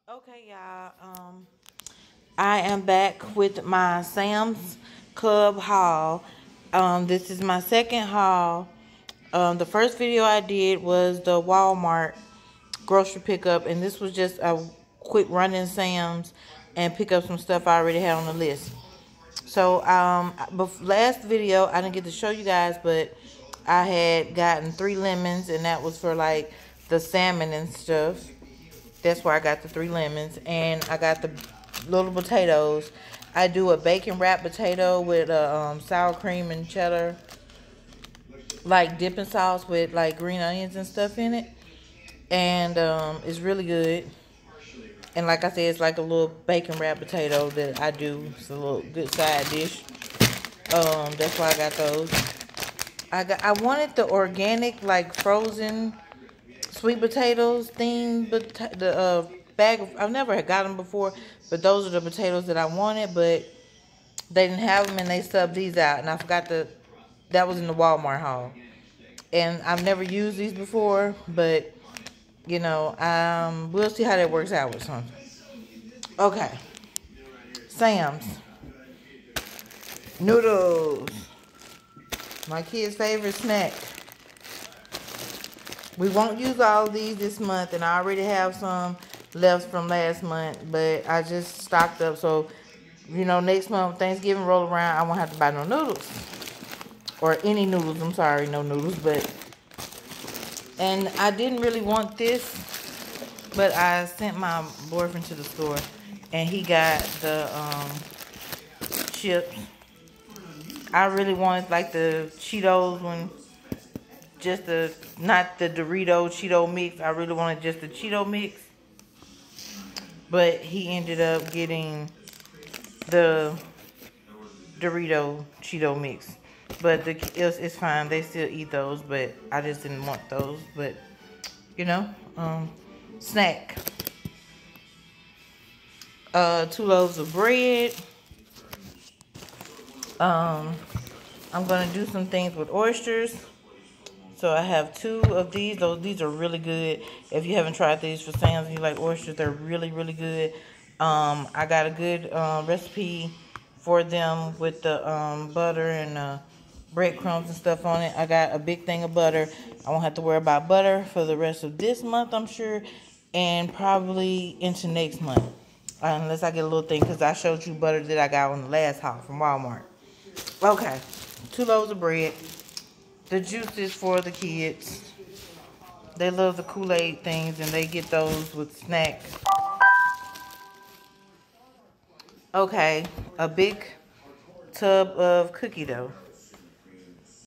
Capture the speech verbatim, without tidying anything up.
Okay, y'all. Um, I am back with my Sam's Club haul. Um, this is my second haul. Um, the first video I did was the Walmart grocery pickup, and this was just a quick run in Sam's and pick up some stuff I already had on the list. So, um, last video I didn't get to show you guys, but I had gotten three lemons, and that was for like the salmon and stuff. That's where I got the three lemons. And I got the little potatoes. I do a bacon wrapped potato with a um, sour cream and cheddar, like dipping sauce with like green onions and stuff in it. And um, it's really good. And like I said, it's like a little bacon wrapped potato that I do. It's a little good side dish. Um, that's why I got those. I got. I wanted the organic, like frozen sweet potatoes thing, but the uh, bag of, I've never got them before, but those are the potatoes that I wanted, but they didn't have them and they subbed these out, and I forgot to, that was in the Walmart haul. And I've never used these before, but you know, um, we'll see how that works out with something. Okay. Sam's. Noodles. My kid's favorite snack. We won't use all of these this month, and I already have some left from last month, but I just stocked up, so, you know, next month, Thanksgiving roll around, I won't have to buy no noodles. Or any noodles, I'm sorry, no noodles, but, and I didn't really want this, but I sent my boyfriend to the store, and he got the um, chips. I really wanted, like, the Cheetos when, just the, not the Dorito Cheeto mix. I really wanted just the Cheeto mix. But he ended up getting the Dorito Cheeto mix. But the, it's, it's fine. They still eat those. But I just didn't want those. But, you know, um, snack. Uh, two loaves of bread. Um, I'm going to do some things with oysters. So I have two of these. Those these are really good. If you haven't tried these for Sam's and you like oysters, they're really, really good. Um, I got a good uh, recipe for them with the um, butter and uh, breadcrumbs and stuff on it. I got a big thing of butter. I won't have to worry about butter for the rest of this month, I'm sure, and probably into next month. Uh, unless I get a little thing, because I showed you butter that I got on the last haul from Walmart. Okay, two loaves of bread. The juices for the kids. They love the Kool-Aid things, and they get those with snacks. Okay, a big tub of cookie dough.